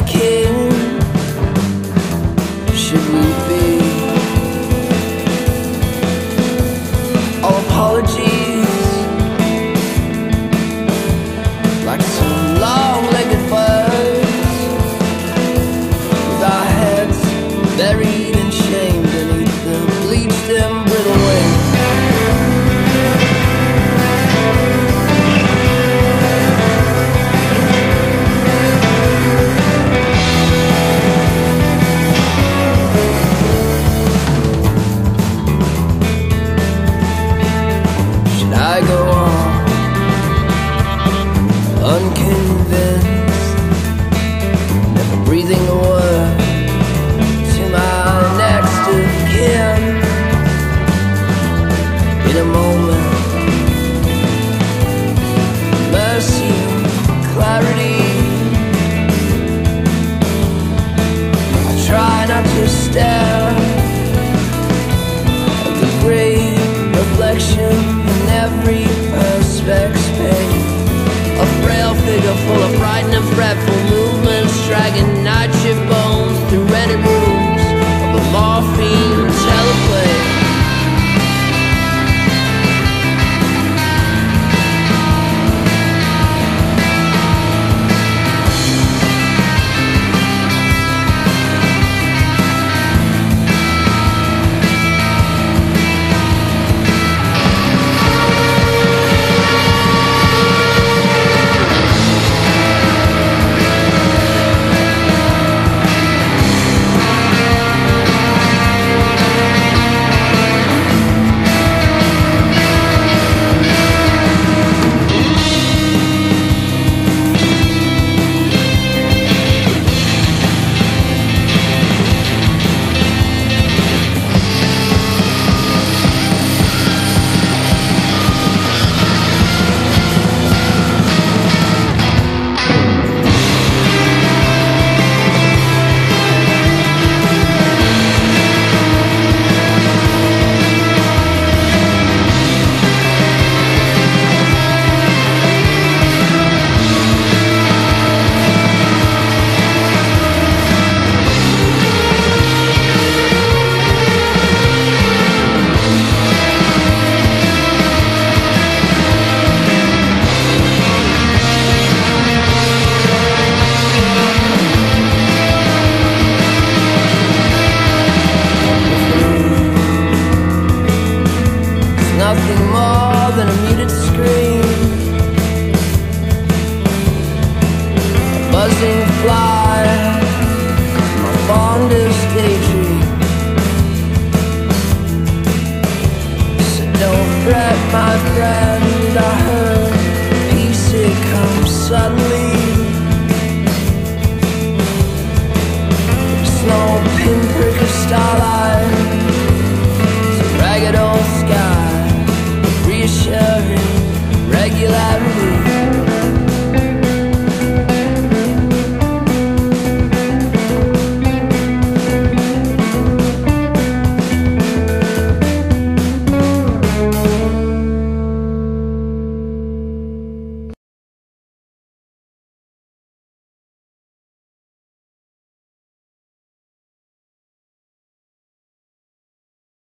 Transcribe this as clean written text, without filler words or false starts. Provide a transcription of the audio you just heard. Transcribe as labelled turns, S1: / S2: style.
S1: the king should we be? All apologies, like some long-legged birds, with our heads buried in shame beneath the bleached and brittle wings. I go on, unconvinced, never breathing a word to my next of kin. In a moment, mercy, clarity, I try not to stare at the great reflection in every perspex pane. A frail figure full of frightened and fretful movements, dragging night shift bones through rented rooms of a morphine teleplay. Nothing more than a muted scream, a buzzing fly, my fondest daydream. So don't fret, my friend, I heard peace, it comes suddenly.